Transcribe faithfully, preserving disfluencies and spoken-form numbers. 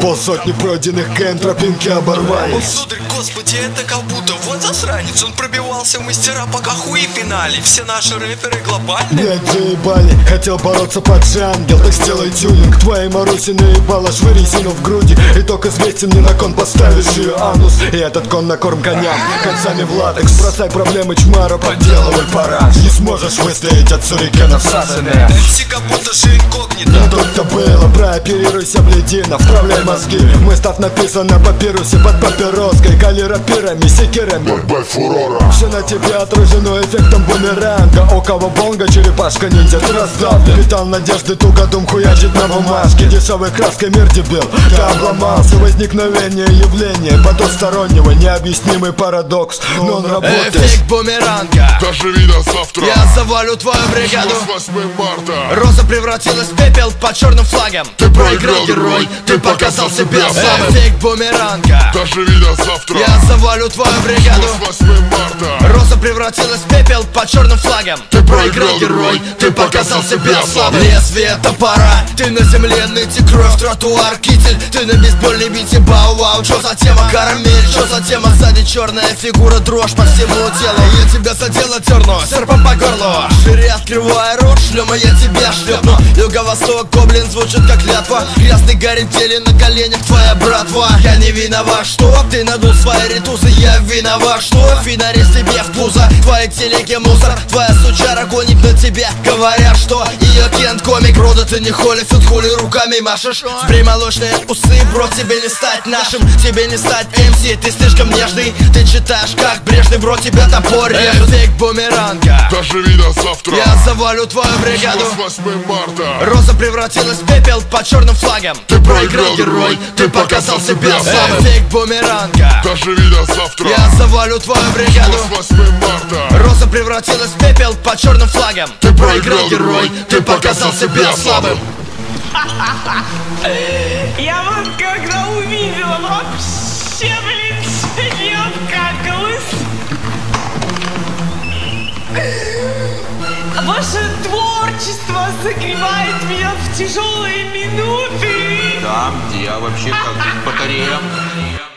Полсотни пройденных КМ тропинки оборвались. О, сударь, господи, это как будто вот засранец. Он пробивался в мастера, пока хуи пинали. Все наши рэперы глобальные. Блять, заебали, хотел бороться под ангел. Так сделай тюнинг, твоей Маруси наебала, швырь резину в груди. И только известен мне на кон поставишь ее анус. И этот кон на корм коням, концами в латекс. Бросай проблемы, чмара, подделывай пора. Не сможешь выстоять от сурикена всасанная. Все как будто же инкогнито. Не тут-то было, прооперируйся, блядина, вправляй мозги. Мы став написан на папирусе под папироской. Кали рапирами, секирами, Бай фурора. все на тебе отражено эффектом бумеранга. Около бонга, черепашка ниндзя, ты раздавлен. Питал надежды, тугодум хуячит на бумажке. Дешевой краской мир дебил, ты обломался. Возникновение явления потустороннего, необъяснимый парадокс, но он работает. Эффект бумеранга. Доживи до завтра. Я завалю твою бригаду. С восьмым марта. Роза превратилась в пепел под черным флагом. Ты проиграл, герой, ты показал себя слабым. Эффект бумеранга. Доживи до завтра. Я завалю твою бригаду. С восьмым марта. Роза превратилась в пепел под черным флагом. Ты проиграл, герой, ты показал себя слабым. Лезвие топора, ты на земле ныть кровь, тротуар, китель. Ты на бейсбольной бите, бау-вау. Чё за тема? Карамель, чё за тема? Сзади черная фигура, дрожь по всему телу. Я тебя задела терну, серпом по горлу. Шире открывая рот, шлема я тебя шлепну. Юго-восток, гоблин звучит как клятва. Грязный гарри теле на коленях твоя братва. Я не виноват, что ты надул свои ритузы. Я виноват, что финарист тебе в пузо. Твои телеги мусор, твоя сучара гонит на тебя. Говорят, что ее кент комик. Рода ты не холифит, хули руками машешь. Сбрей молочные усы, бро, тебе не стать нашим. Тебе не стать эм си, ты слишком нежный. Ты читаешь как брежный, бро, тебя топор режет. Эффект бумеранга. Доживи до завтра. Я завалю твою бригаду. С восьмым марта. Роза превратилась в пепел под черным флагом. Ты проиграл, герой, ты показал себя слабым. Эффект бумеранга. Доживи до завтра. Я завалю твою бригаду. С восьмым марта. Роза превратилась в пепел под черным флагом. Ты проиграл, герой, ты показал себя слабым. Я вот когда увидела, вообще, блин, не обкакалась. Ваше творчество согревает меня в тяжелые минуты. Да, я вообще как батарея.